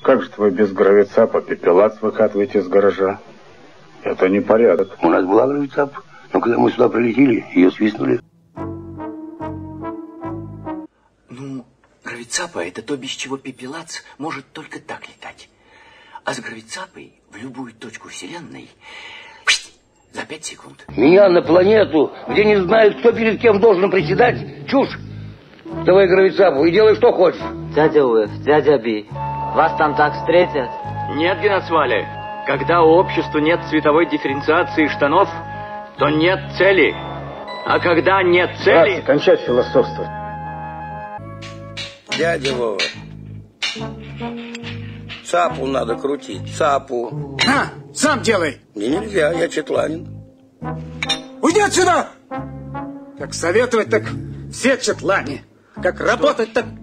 как же вы без гравицапа пепелац выкатываете из гаража? Это не порядок. У нас была гравицап, но когда мы сюда прилетели, ее свистнули. Ну, гравицапа — это то, без чего пепелац может только так летать. А с гравицапой в любую точку Вселенной за 5 секунд. Меня на планету, где не знают, кто перед кем должен приседать, чушь. Давай гравицапу и делай, что хочешь. Дядя Уэф, дядя Би, вас там так встретят? Нет, Геноцвале. Когда у общества нет цветовой дифференциации штанов, то нет цели. А когда нет цели... Братцы, кончать философствовать. Дядя Вова, цапу надо крутить, цапу. На, сам делай. Мне нельзя, я четланин. Уйди отсюда! Как советовать, так все четлане. Как работать, так